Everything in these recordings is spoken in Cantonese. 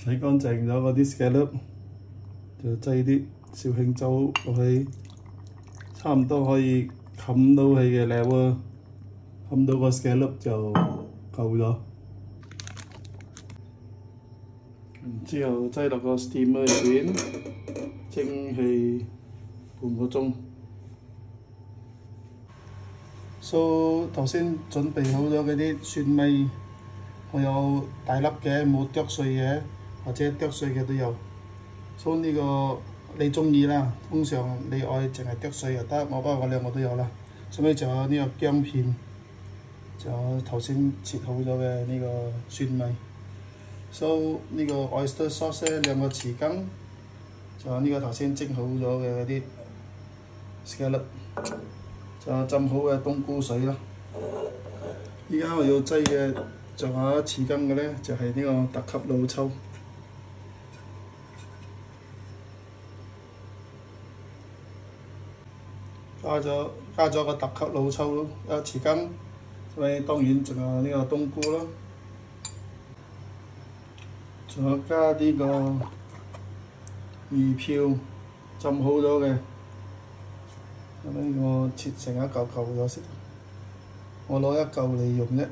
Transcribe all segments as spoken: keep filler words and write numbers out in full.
洗乾淨咗嗰啲 scallop，就擠啲紹興酒落去，差唔多可以冚到佢嘅 level， 冚到個 scallop 就夠咗。然之後擠落個 steamer 入邊，蒸氣半個鐘。So 頭先準備好咗嗰啲蒜米。 我有大粒嘅，冇剁碎嘅，或者剁碎嘅都有。所以呢個你中意啦。通常你愛淨係剁碎又得，我不過我兩個都有啦。所以仲有呢個薑片，仲有頭先切好咗嘅呢個蒜米。So 呢個 oyster sauce 咧兩個匙羹，仲有呢個頭先蒸好咗嘅嗰啲 scallop， 仲有浸好嘅冬菇水啦。依家我要擠嘅。 仲有一匙羹嘅咧，就係、是、呢個特級老抽，加咗加咗個特級老抽一匙羹，所以當然仲有呢個冬菇咯，仲有加呢個魚票浸好咗嘅，咁呢我切成一嚿嚿咗先，我攞一嚿嚟用啫。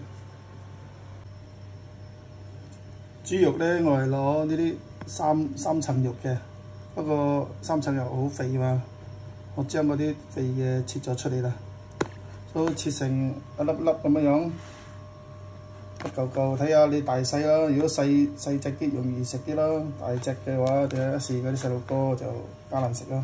豬肉咧，我係攞呢啲三三層肉嘅，不過三層肉好肥嘛，我將嗰啲肥嘅切咗出嚟啦，都切成一粒粒咁樣樣，一嚿嚿睇下你大細啦。如果細細隻啲容易食啲啦，大隻嘅話，第一時嗰啲細路哥就加難食啦。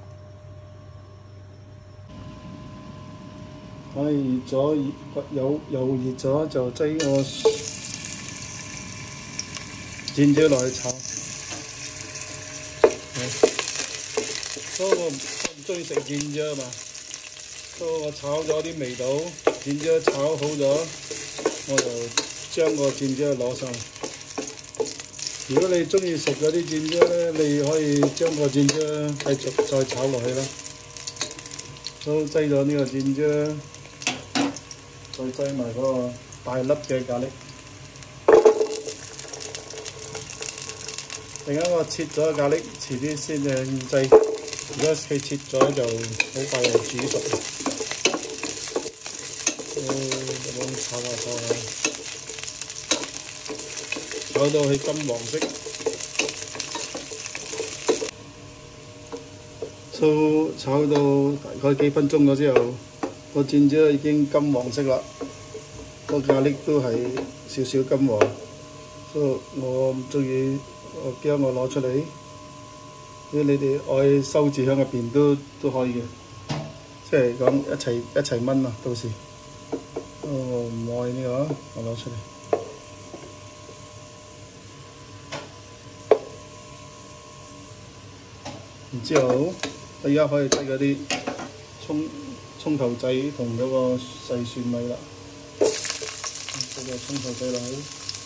可以熱咗，油油熱咗就擠我。 煎椒落去炒，所以我我唔中意食煎椒嘛，所以我炒咗啲味道，煎椒炒好咗，我就將個煎椒攞上。如果你中意食嗰啲煎椒咧，你可以將個煎椒繼續再炒落去啦。都擠咗呢個煎椒，再擠埋嗰個大粒嘅咖喱。 另一個切咗嘅咖喱，遲啲先至製。如果佢切咗就好快就煮熟。哦，咁樣炒下炒下，炒到佢金黃色。so 炒到大概幾分鐘咗之後，個煎椒已經金黃色啦，個咖喱都係少少金黃。so 我唔中意。 我將我攞出嚟，如果你哋愛收住喺入邊都都可以嘅，即係講一齊一齊燜啊！到時我唔愛呢個，我攞出嚟。然之後，我而家可以擠嗰啲葱葱頭仔同嗰個細蒜米啦，擠個葱頭仔落去。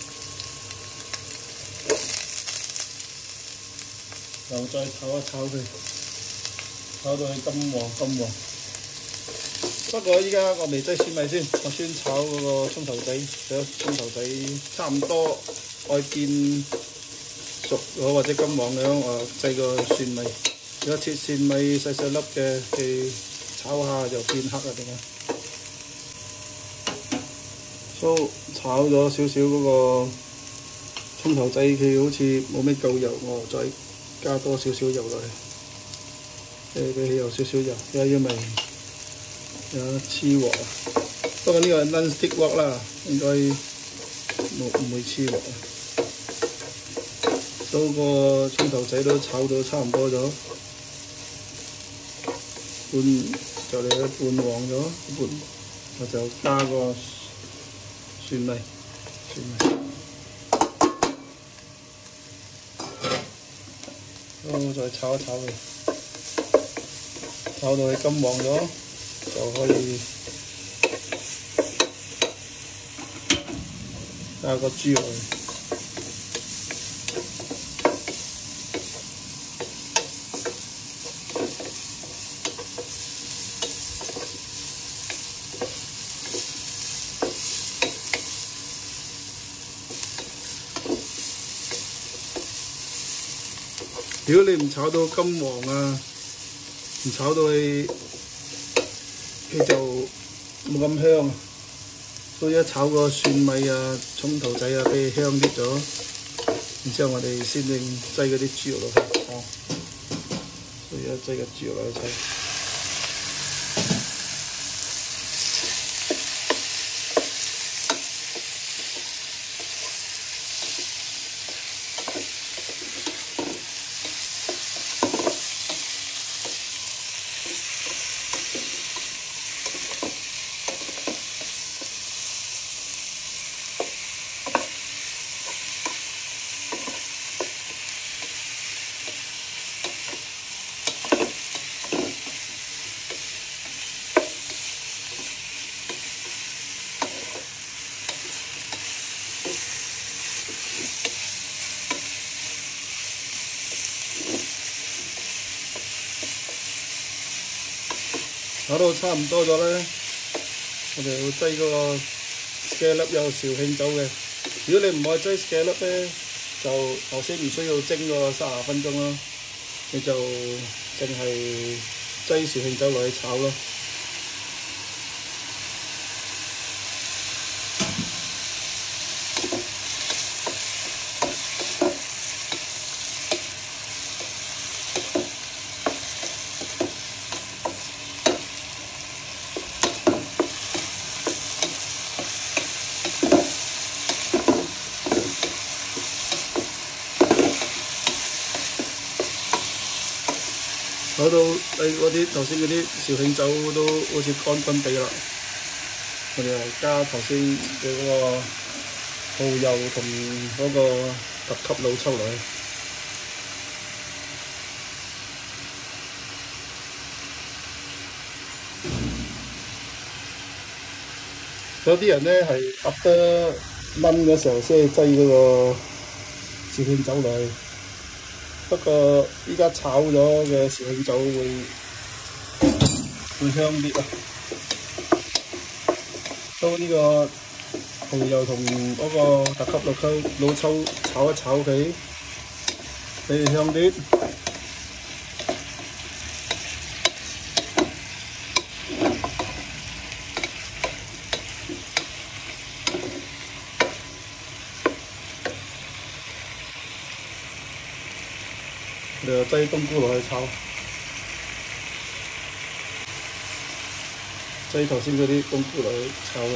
又再炒一炒佢，炒到佢金黃金黃。不過依家我未擠蒜米先，我先炒嗰個葱頭仔，等葱頭仔差唔多愛變熟咗或者金黃咁，我擠個蒜米。如果切蒜米細細粒嘅，佢炒下就變黑啦，點解？so 炒咗少少嗰個葱頭仔，佢好似冇咩夠油，我再。 加多少少油落去，誒俾佢有少少油，因為有黐鑊啊。不過呢個係 non-stick wok 啦，應該冇唔會黐鑊啊。到個葱頭仔都炒到差唔多咗，半就嚟半黃咗，半我就加個蒜米，蒜米。 都再炒一炒佢，炒到佢金黃咗，就可以加個豬落去。 如果你唔炒到金黃啊，唔炒到佢佢就冇咁香。所以一炒個蒜米啊、葱頭仔啊，俾佢香啲咗。然之後我哋先至擠嗰啲豬肉落去炒。所以一擠個豬肉落去炒。 炒到差唔多咗咧，我哋會擠嗰個 scallop 有紹興酒嘅。如果你唔愛擠 scallop 咧，就頭先唔需要蒸個三十分鐘咯，你就淨係擠紹興酒落去炒咯。炒到誒嗰啲頭先嗰啲紹興酒都好似乾乾地啦，我哋又加頭先嘅嗰個蠔油同嗰個特級老抽落去。有啲人咧係揼得燜嘅時候先擠嗰個紹興酒落去。 不過依家炒咗嘅紹興酒會會香啲啊！都呢個蠔油同嗰個特級老抽老抽炒一炒佢，俾佢香啲。你就擠冬菇落去炒，擠頭先嗰啲冬菇落去炒嘅。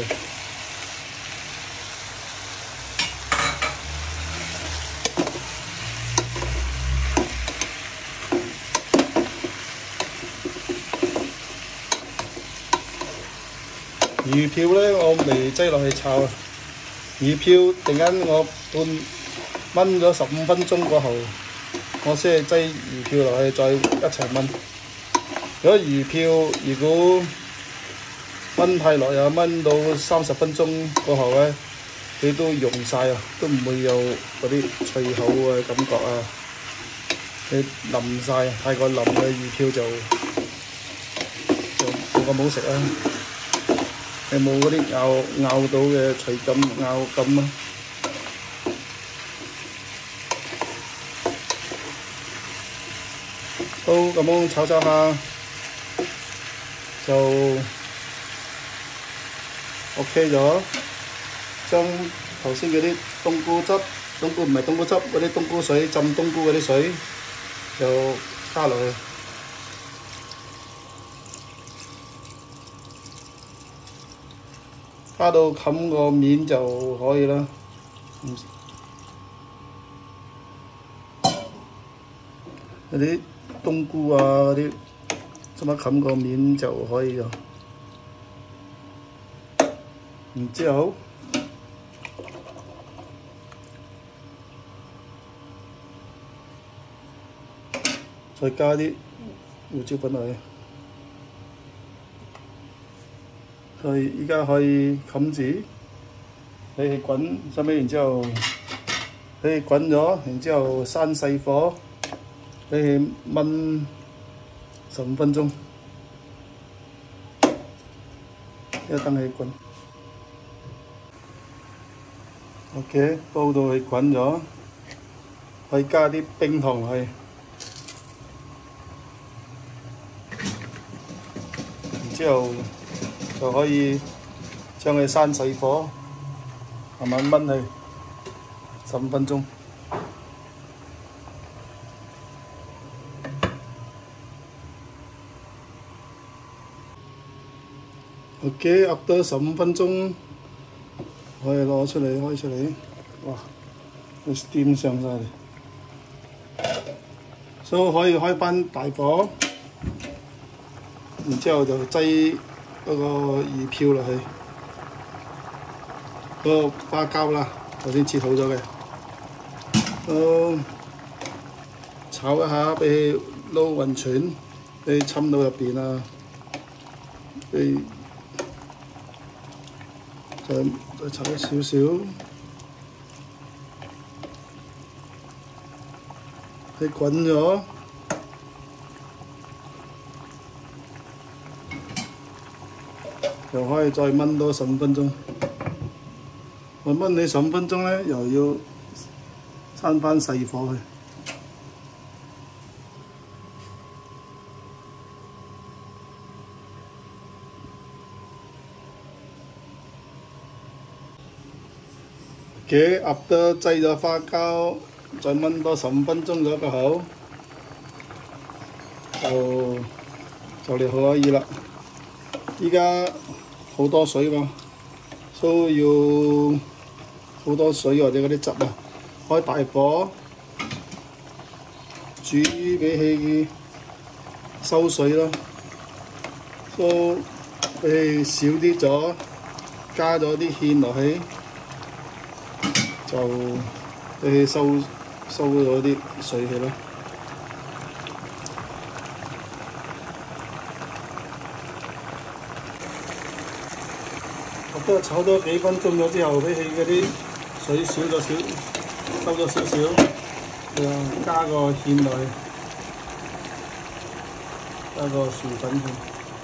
魚票咧，我未擠落去炒啊。魚票突然間我半燜咗十五分鐘過後。 我先係擠魚票落去，再一齊燜。如果魚票如果燜太耐啊，燜到三十分鐘過後咧，佢都溶晒啊，都唔會有嗰啲脆口嘅感覺啊。你腍晒，太過腍嘅魚票就就冇咁好食啊。你冇嗰啲咬咬到嘅脆感、咬感啊。 都咁樣炒炒下就 OK 咗。將頭先嗰啲冬菇汁，冬菇唔係冬菇汁，嗰啲冬菇水浸冬菇嗰啲水就加落去，加到冚個面就可以啦。嗰啲 冬菇啊嗰啲，使乜冚個面就可以咗。然之後，再加啲胡椒粉落去。佢依家可以冚住，俾佢滾，收尾然之後俾佢滾咗，然之後閂細火。 俾佢燜十五分鐘，一等佢滾。OK，煲到佢滾咗，可以加啲冰糖落去。 之後就可以將佢閂細火，慢慢燜佢十五分鐘。OK， after 十五分鐘可以攞出嚟，開出嚟，哇，個 steam 上晒嚟，所以可以開翻大火，然之後就擠嗰個魚漂落去，嗰個花膠啦，頭先切好咗嘅，都炒一下俾佢撈勻全，俾佢侵到入邊啊，俾再再炒少少，佢滾咗，又可以再燜多十五分鐘。我燜你十五分鐘咧，又要閂翻細火去。嘅鴨都擠咗花膠，再燜多十五分鐘咗個口，就就嚟可以啦。依家好多水喎，所以要好多水或者嗰啲汁啊，開大火煮俾佢收水咯，所俾佢少啲咗，加咗啲芡落去。就俾佢收收咗啲水氣咯。我都炒多幾分鐘咗之後，俾佢嗰啲水少咗少，收咗少少，誒加個芡落去，加個薯粉去，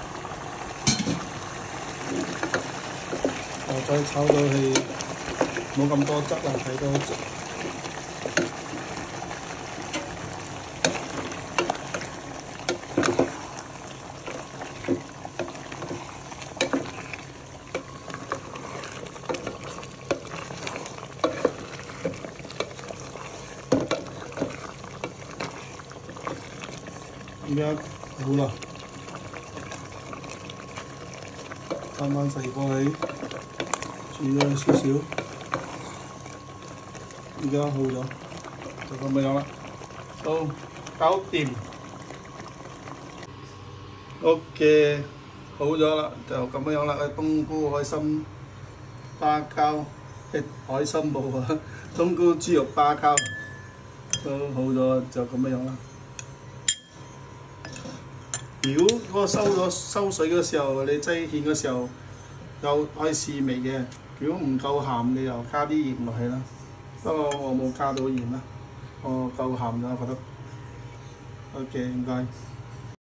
誒再炒到佢。冇咁多汁啊，睇多汁。而家好啦，閂翻細火去，煮咗少少。而家好咗，就咁樣啦，都搞掂。OK，好咗啦，就咁樣啦。冬菇海參花膠，誒海參冇啊，冬菇豬肉花膠都好咗，就咁樣啦。如果嗰個收咗收水嘅時候，你擠芡嘅時候，又可以試味嘅。如果唔夠鹹，你又加啲鹽落去啦。不過我冇加到鹽啦，我夠鹹啦，我覺得。OK，唔該。